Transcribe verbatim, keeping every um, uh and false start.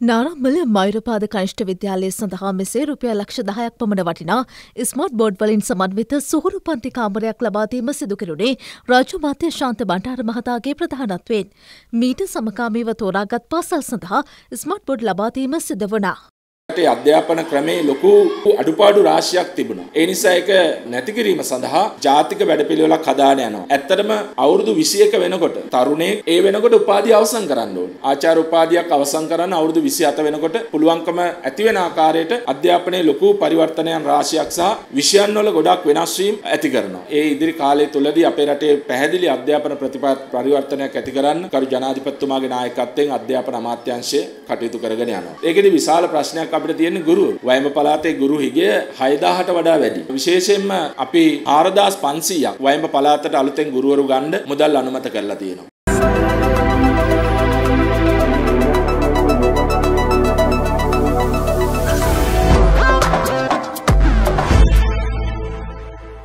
නාරම්මල මයුරපාද කනිෂ්ඨ විද්‍යාලය සඳහා මෙසේ රුපියල් ලක්ෂ දහයක් පමණ වටිනා ස්මාර්ට් බෝඩ් වලින් සමන්විත සුහුරු පන්ති කාමරයක් ලබා දීම සිදු කෙරුණේ රාජ්‍ය මාත්‍ය ශාන්ත බණ්ඩාර මහතාගේ ප්‍රධානත්වයෙන්. මීට සමකාමීව තෝරාගත් පාසල් සඳහා ස්මාර්ට් බෝඩ් ලබා දීම සිදු වුණා. රටේ අධ්‍යාපන ක්‍රමේ ලොකු අඩුපාඩු රාශියක් තිබුණා. ඒ නිසා ඒක නැති කිරීම සඳහා ජාතික වැඩපිළිවෙලක් හදාන යනවා. ඇත්තටම අවුරුදු විසියක වෙනකොට තරුණයෙක් ඒ වෙනකොට උපාධිය අවසන් කරන්න ඕනේ. ආචාර්ය උපාධියක් අවසන් කරන්න අවුරුදු විසිහත වෙනකොට පුළුවන්කම ඇති වෙන ආකාරයට අධ්‍යාපනයේ ලොකු පරිවර්තනයන් රාශියක් සහ විෂයන් වල ගොඩක් වෙනස් වීම් ඇති කරනවා. ඒ ඉදිරි කාලය තුලදී අපේ රටේ පැහැදිලි අධ්‍යාපන ප්‍රතිපද පරිවර්තනයක් ඇති කරන්න කරු ජනාධිපතිතුමාගේ නායකත්වයෙන් අධ්‍යාපන අමාත්‍යාංශය කටයුතු කරගෙන යනවා. ඒකෙදි විශාල ප්‍රශ්නයක් අපිට තියෙන ගුරු වයඹ පළාතේ ගුරු හිගය හයදාහට වඩා වැඩි. විශේෂයෙන්ම අපි හාරදාස් පන්සීයක් වයඹ පළාතට අලුතෙන් ගුරුවරු ගන්න මුදල් අනුමත කරලා තියෙනවා.